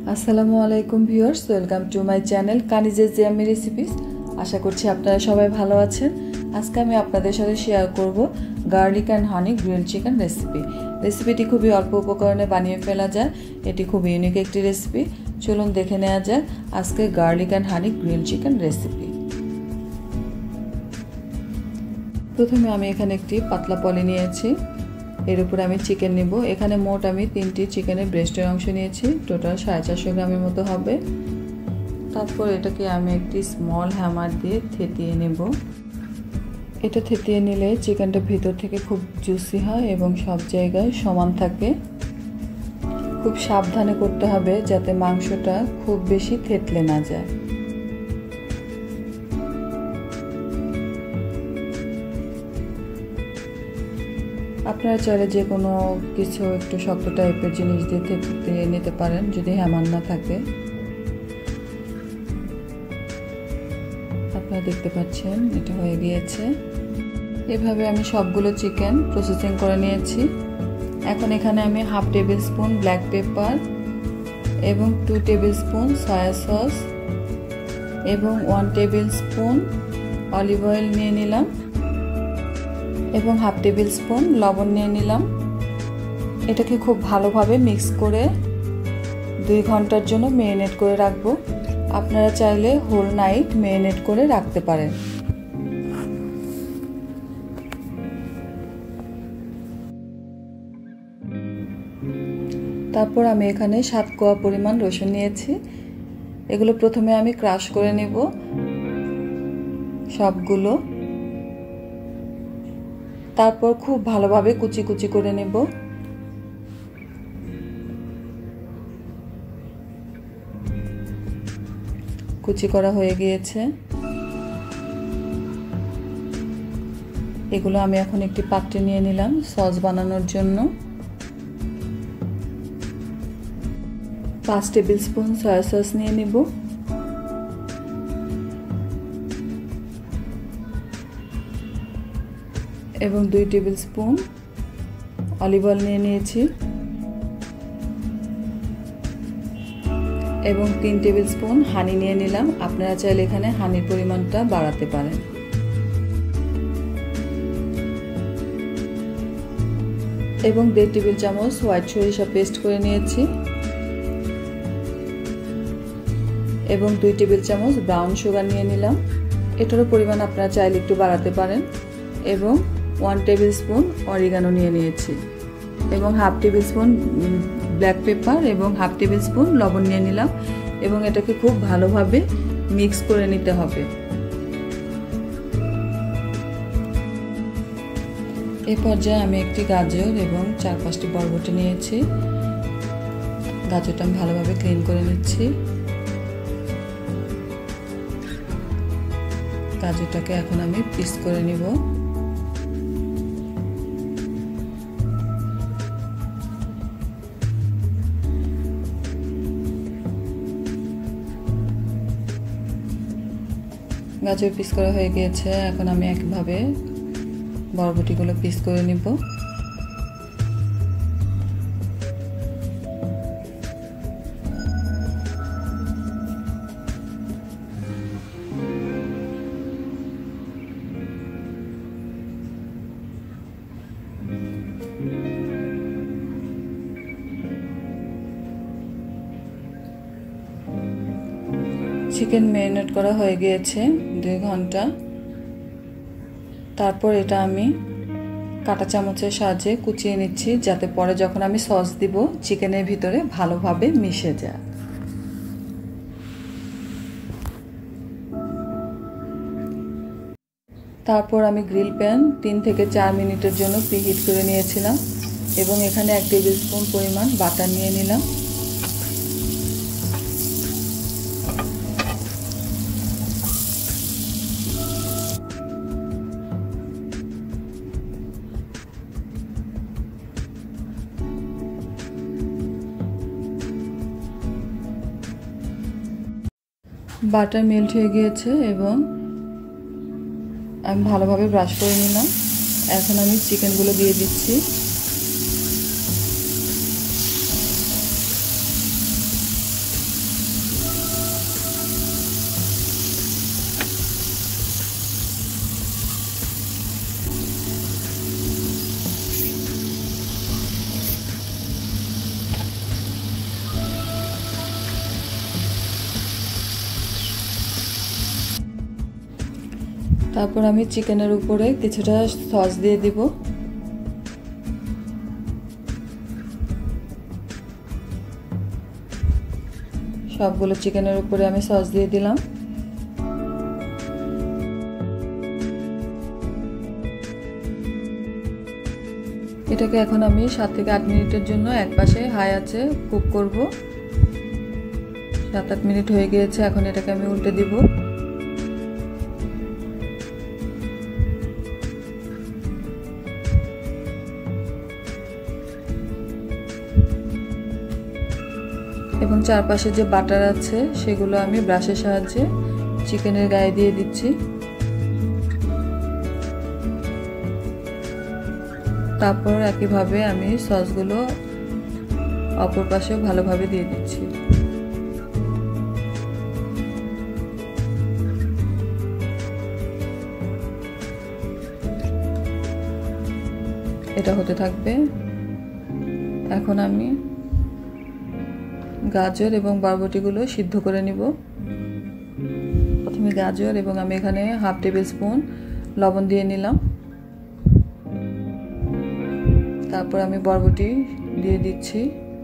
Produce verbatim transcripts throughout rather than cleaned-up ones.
আসসালামু আলাইকুম viewers, welcome to my channel কানিজেস জিয়ামি রেসিপিস। আশা করছি আপনারা সবাই ভালো আছেন। আজকে আমি আপনাদের সাথে শেয়ার করব garlic and honey grilled chicken recipe. রেসিপিটি খুবই অল্প উপকরণে বানিয়ে ফেলা যায়। এটি খুব ইউনিক একটি রেসিপি। চলুন দেখে নেওয়া যাক আজকে garlic and honey grilled chicken recipe. প্রথমে আমি এখানে একটি পাতলা পলি নিয়েছি, এর উপরে আমি চিকেন নেব। এখানে মোট আমি তিনটি চিকেনের ব্রেস্টের অংশ নিয়েছি, টোটাল সাড়ে চারশো গ্রামের মতো হবে। তারপর এটাকে আমি একটি স্মল হ্যামার দিয়ে থেতিয়ে নেব। এটা থেতিয়ে নিলে চিকেনটা ভিতর থেকে খুব জুসি হয় এবং সব জায়গায় সমান থাকে। খুব সাবধানে করতে হবে যাতে মাংসটা খুব বেশি থেতলে না যায়। আপনারা চাইলে যে কোনো কিছু একটু শক্ত টাইপের জিনিস দিয়ে থেতলে নিতে পারেন যদি হ্যামার না থাকে। আপনারা দেখতে পাচ্ছেন এটা হয়ে গিয়েছে। এভাবে আমি সবগুলো চিকেন প্রসেসিং করে নিয়েছি। এখন এখানে আমি half tablespoon black pepper এবং two tablespoon soy sauce এবং one tablespoon olive oil নিয়ে নিলাম এবং হাফ টেবিল স্পুন লবণ নিয়ে নিলাম। এটাকে খুব ভালোভাবে মিক্স করে দুই ঘন্টার জন্য মেরিনেট করে রাখবো। আপনারা চাইলে হোল নাইট মেরিনেট করে রাখতে পারেন। তারপর আমি এখানে সাত কোয়া পরিমাণ রসুন নিয়েছি। এগুলো প্রথমে আমি ক্রাশ করে নেব সবগুলো, তারপর খুব ভালোভাবে কুচি কুচি করে নেব। কুচি করা হয়ে গিয়েছে। এগুলো আমি এখন একটি পাত্রে নিয়ে নিলাম সস বানানোর জন্য। পাঁচ টেবিল স্পুন সয়া সস নিয়ে নেব এবং দুই টেবিল স্পুন অলিভ অয়েল নিয়ে নিয়েছি এবং তিন টেবিল স্পুন হানি নিয়ে নিলাম। আপনারা চাইলে এখানে হানির পরিমাণটা বাড়াতে পারেন। এবং দেড় টেবিল চামচ হোয়াইট সরিষা পেস্ট করে নিয়েছি এবং দুই টেবিল চামচ ব্রাউন সুগার নিয়ে নিলাম। এটারও পরিমাণ আপনারা চাইলে একটু বাড়াতে পারেন। এবং ওয়ান টেবিল স্পুন অরিগানো নিয়ে নিয়েছি এবং half tablespoon black pepper এবং হাফ টেবিল স্পুন লবণ নিয়ে নিলাম এবং এটাকে খুব ভালোভাবে মিক্স করে নিতে হবে। এই পর্যায়ে আমি একটি গাজর এবং চার পাঁচটি বরবটি নিয়েছি। গাজরটা আমি ভালোভাবে ক্লিন করে নিচ্ছি। গাজরটাকে এখন আমি পিস করে নিব। গাজর পিস করা হয়ে গিয়েছে। এখন আমি একভাবে বরবটিগুলো পিস করে নিব। চিকেন ম্যারিনেট করা হয়ে গিয়েছে দুই ঘন্টা। তারপর এটা আমি কাঁটা চামচের সাহায্যে কুচিয়ে নিচ্ছি যাতে পরে যখন আমি সস দিব চিকেনের ভিতরে ভালোভাবে মিশে যায়। তারপর আমি গ্রিল প্যান তিন থেকে চার মিনিটের জন্য প্রিহিট করে নিয়েছিলাম এবং এখানে এক টেবিল স্পুন পরিমাণ বাটার নিয়ে নিলাম। বাটার মেল্ট হয়ে গিয়েছে এবং আমি ভালোভাবে ব্রাশ করে নিলাম। এখন আমি চিকেনগুলো দিয়ে দিচ্ছি। তারপর আমি চিকেনের উপরে কিছুটা সস দিয়ে দিব। সবগুলো চিকেনের উপরে আমি সস দিয়ে দিলাম। এটাকে এখন আমি সাত থেকে আট মিনিটের জন্য একপাশে হাই আঁচে কুক করব। সাত আট মিনিট হয়ে গিয়েছে, এখন এটাকে আমি উল্টে দিব। এবং চারপাশে যে বাটার আছে সেগুলো আমি ব্রাশের সাহায্যে চিকেনের গায়ে দিয়ে দিচ্ছি। তারপর একইভাবে আমি সসগুলো অপর পাশেও ভালোভাবে দিয়ে দিচ্ছি। এটা হতে থাকবে। এখন আমি গাজর এবং বরবটিগুলো সিদ্ধ করে নিব। প্রথমে গাজর এবং আমি এখানে হাফ টেবিল স্পুন লবণ দিয়ে নিলাম। তারপর আমি বরবটি দিয়ে দিচ্ছি।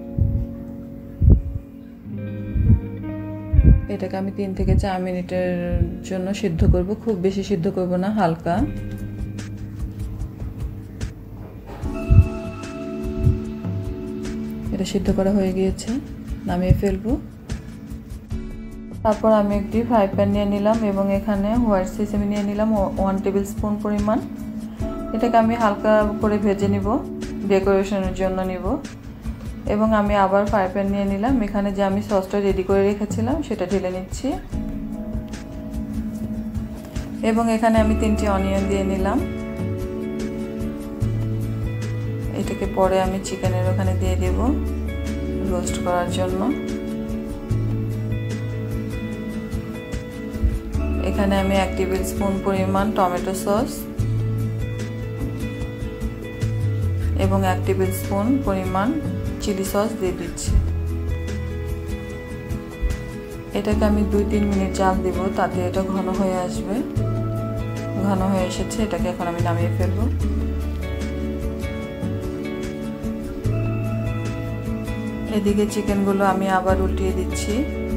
এটাকে আমি তিন থেকে চার মিনিটের জন্য সিদ্ধ করব, খুব বেশি সিদ্ধ করব না, হালকা। এটা সিদ্ধ করা হয়ে গিয়েছে, নামিয়ে ফেলবো। তারপর আমি একটি ফ্রাই প্যান নিয়ে নিলাম এবং এখানে হোয়াইট সেসেমি নিয়ে নিলাম ওয়ান টেবিল স্পুন পরিমাণ। এটাকে আমি হালকা করে ভেজে নিব, ডেকোরেশনের জন্য নিব। এবং আমি আবার ফ্রাই প্যান নিয়ে নিলাম, এখানে যে আমি সসটা রেডি করে রেখেছিলাম সেটা ঢেলে নিচ্ছি। এবং এখানে আমি তিনটি অনিয়ন দিয়ে নিলাম। এটাকে পরে আমি চিকেনের ওখানে দিয়ে দেব রোস্ট করার জন্য। এখানে আমি এক টেবিল স্পুন পরিমাণ টমেটো সস এবং এক টেবিল স্পুন পরিমাণ চিলি সস দিয়ে দিচ্ছি। এটাকে আমি দুই তিন মিনিট জাল দেব, তাতে এটা ঘন হয়ে আসবে। ঘন হয়ে এসেছে, এটাকে এখন আমি নামিয়ে ফেলবো। এদিকে চিকেনগুলো আমি আবার উল্টিয়ে দিচ্ছি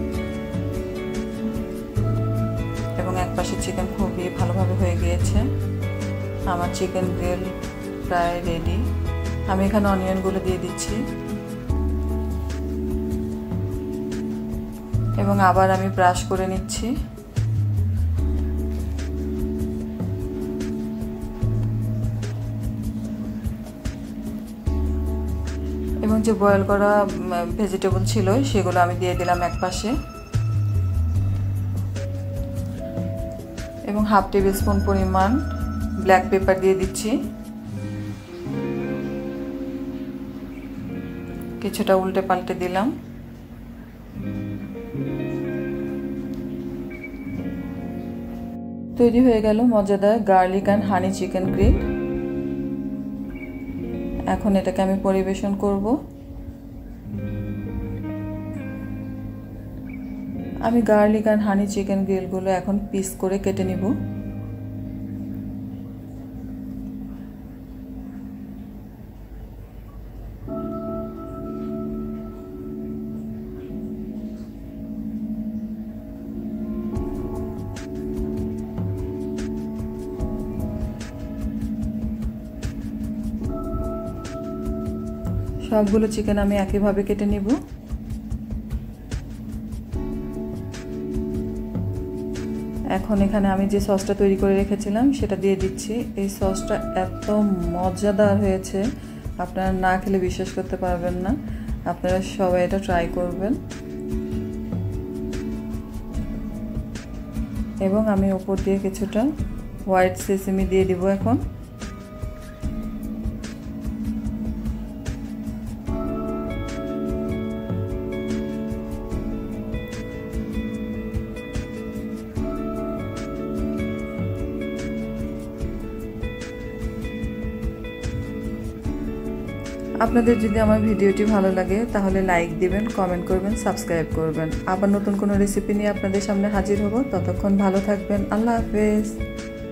এবং এক পাশে চিকেন খুবই ভালোভাবে হয়ে গিয়েছে। আমার চিকেন গ্রিল প্রায় রেডি। আমি এখানে অনিয়নগুলো দিয়ে দিচ্ছি এবং আবার আমি ব্রাশ করে নিচ্ছি। এবং যে বয়েল করা ভেজিটেবল ছিল সেগুলো আমি দিয়ে দিলাম এক পাশে এবং হাফ টেবিল স্পুন পরিমাণ ব্ল্যাক পেপার দিয়ে দিচ্ছি। কিছুটা উল্টে পাল্টে দিলাম। তৈরি হয়ে গেল মজাদার garlic and honey chicken grill. এখন এটাকে আমি পরিবেশন করব। আমি গার্লিক অ্যান্ড হানি চিকেন গ্রিলগুলো এখন পিস করে কেটে নিব। সবগুলো চিকেন আমি একইভাবে কেটে নিব। এখন এখানে আমি যে সসটা তৈরি করে রেখেছিলাম সেটা দিয়ে দিচ্ছি। এই সসটা এত মজাদার হয়েছে, আপনারা না খেলে বিশ্বাস করতে পারবেন না। আপনারা সবাই এটা ট্রাই করবেন। এবং আমি উপর দিয়ে কিছুটা হোয়াইট সেসেমি দিয়ে দিব। এখন আপনাদের যদি আমার ভিডিওটি ভালো লাগে তাহলে লাইক দিবেন, কমেন্ট করবেন, সাবস্ক্রাইব করবেন। আবার নতুন কোনো রেসিপি নিয়ে আপনাদের সামনে হাজির হব। ততক্ষণ ভালো থাকবেন। আল্লাহ হাফেজ।